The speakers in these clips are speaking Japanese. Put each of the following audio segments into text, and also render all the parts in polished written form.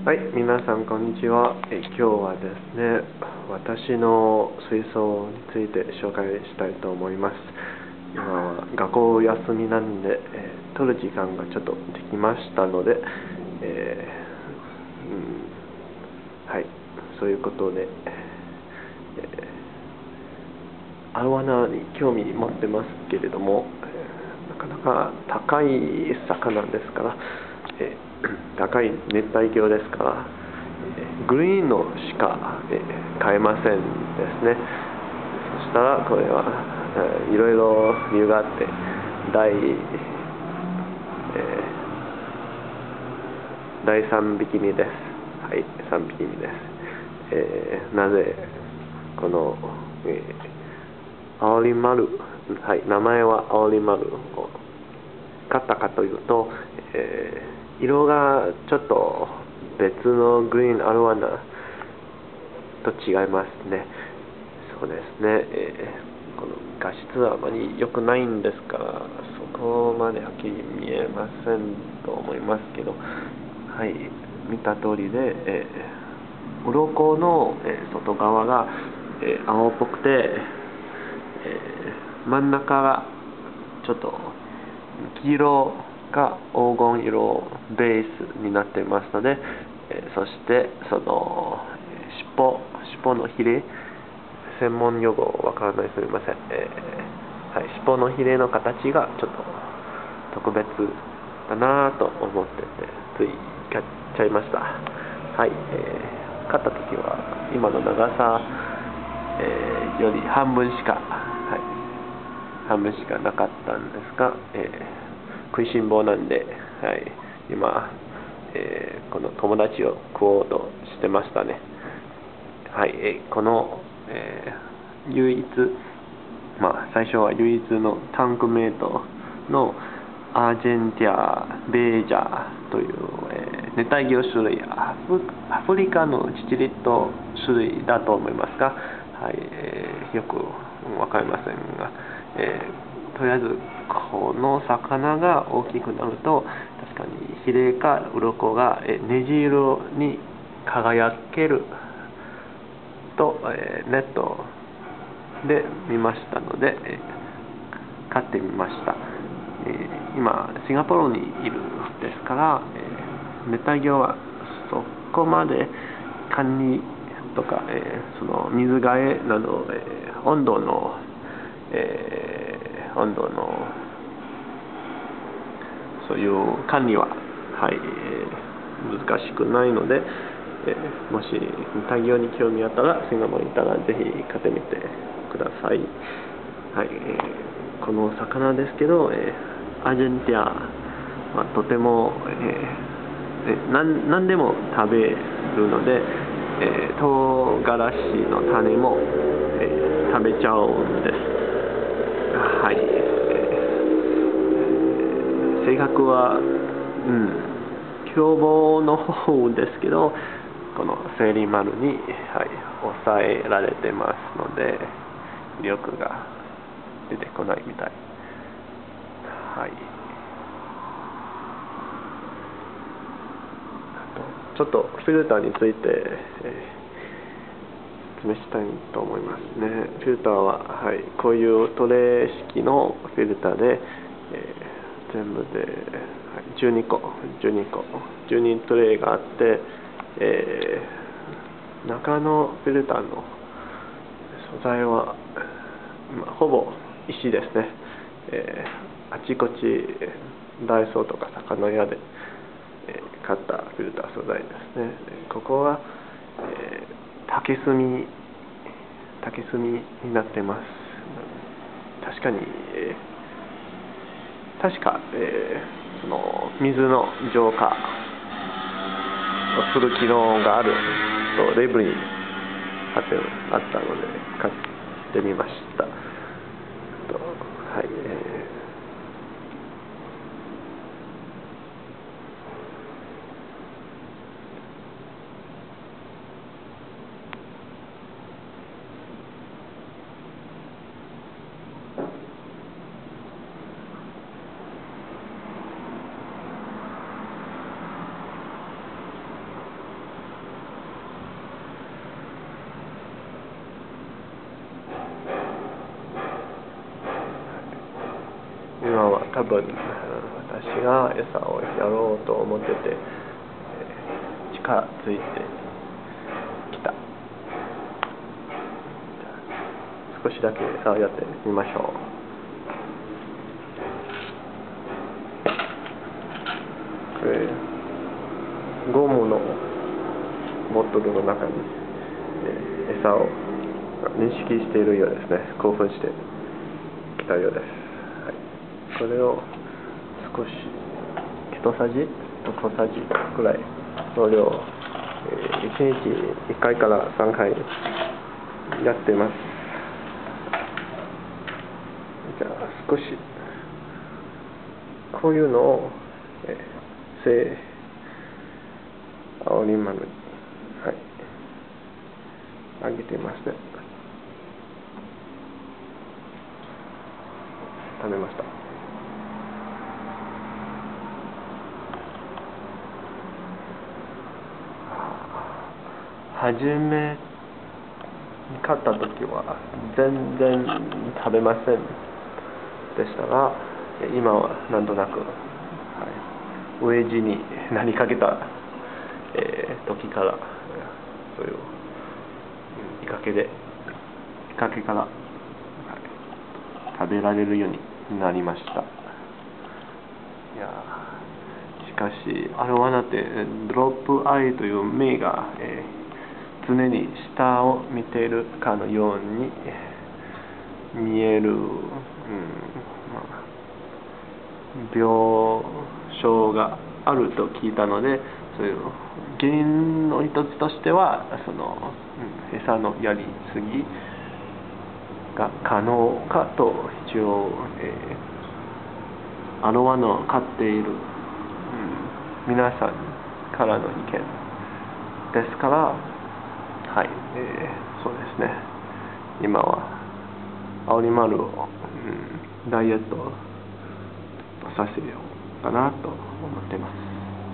はい、皆さんこんにちは。今日はですね、私の水槽について紹介したいと思います。今は学校休みなんで、撮る時間がちょっとできましたので、はい、そういうことで、アロワナに興味持ってますけれども、なかなか高い魚ですから、高い熱帯魚ですから、グリーンのしか、買えませんですね。そしたらこれは、いろいろ理由があって第3匹目です。はい、3匹目です。なぜこの、アオリマル、はい、名前はアオリマルを買ったかというと、色がちょっと別のグリーンアロワナと違いますね。そうですね、この画質はあまり良くないんですから、そこまではっきり見えませんと思いますけど、はい、見た通りで、鱗の、外側が、青っぽくて、真ん中がちょっと黄色が黄金色ベースになっていますので、そしてその尻尾のヒレ、専門用語わからない、すみません、はい、尻尾のヒレの形がちょっと特別だなと思ってて、つい買っちゃいました。はい、買った時は今の長さ、より半分しかなかったんですが、食いしん坊なんで、はい、今、この友達を食おうとしてましたね。はい、この、唯一、最初は唯一のタンクメイトのアージェンティア・ベージャーという、熱帯魚種類、アフリカのチチリット種類だと思いますが、はい、よくわかりませんが、とりあえずこの魚が大きくなると、確かにヒレか鱗がネジ色に輝けると、ネットで見ましたので、買ってみました。今シンガポールにいるですから、熱帯魚はそこまでカニとか、その水替えなど、温度のそういう管理は、はい、難しくないので、もし熱帯魚に興味あったら、シンガポールにいたらぜひ買ってみてください。はい、この魚ですけど、アージェンティアはとても、何でも食べるので、唐辛子の種も、食べちゃうんです。はい、性格は、凶暴の方ですけど、このセリマルに、はい、抑えられてますので、威力が出てこないみたい。はい、ちょっとフィルターについて、説明したいと思いますね。フィルターは、はい、こういうトレー式のフィルターで、全部で、12トレーがあって、中のフィルターの素材は、ほぼ石ですね。あちこちダイソーとか魚屋で、買ったフィルター素材ですね。ここは、竹炭になってます。確か、その水の浄化をする機能があるとレビューにあったので買ってみました。はい、 多分私が餌をやろうと思ってて、近づいてきた。少しだけ餌をやってみましょう。これゴムのボトルの中に、餌を認識しているようですね。興奮してきたようです。はい、これを少し1さじと小さじくらいの量、1日1回から3回やっています。じゃあ少しこういうのを、青リンマルに、はい、あげていますね。食べました。初めに買った時は全然食べませんでしたが、今はなんとなく、飢え死になりかけた、時からそういう見かけから、食べられるようになりました。いやしかしアロワナってドロップアイという目が、常に下を見ているかのように見える、病床があると聞いたので、そういう原因の一つとしてはその、餌のやりすぎが可能かと一応、アロワの飼っている、皆さんからの意見ですから、はい、そうですね。今は青リマルを、ダイエットさせようかなと思っています。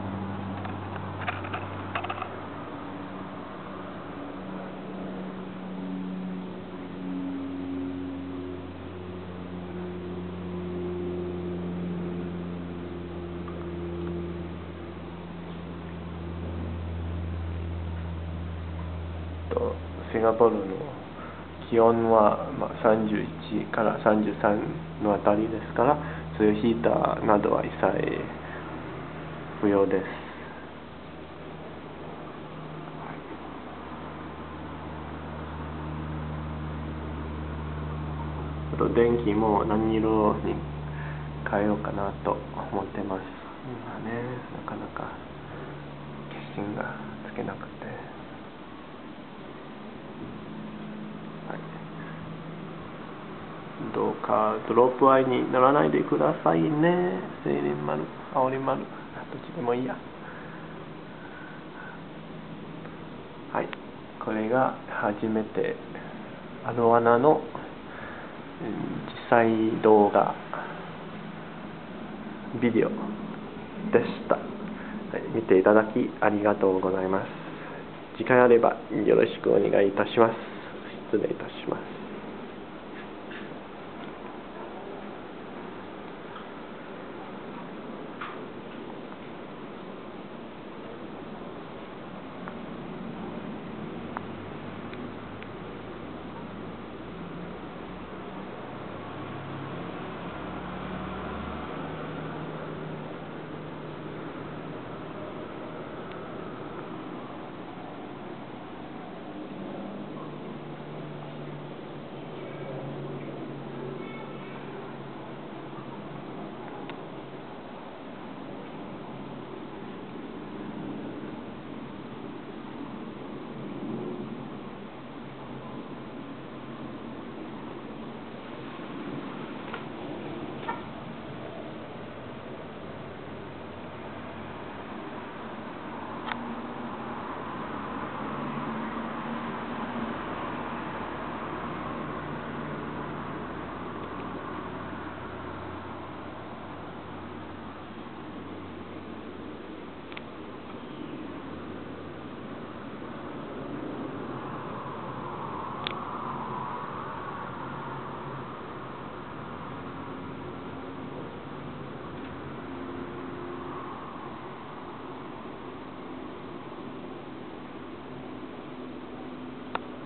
シンガポールの気温は、31から33のあたりですから、そういうヒーターなどは一切不要です。あと電気も何色に変えようかなと思ってます。今ね、なかなか決心がつけなくて。どうかドロップアイにならないでくださいね。青リンマル、青リンマル、どっちでもいいや。はい、これが初めてアロワナの実際動画ビデオでした。はい、見ていただきありがとうございます。時間あればよろしくお願いいたします。失礼いたします。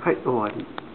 はい、終わり。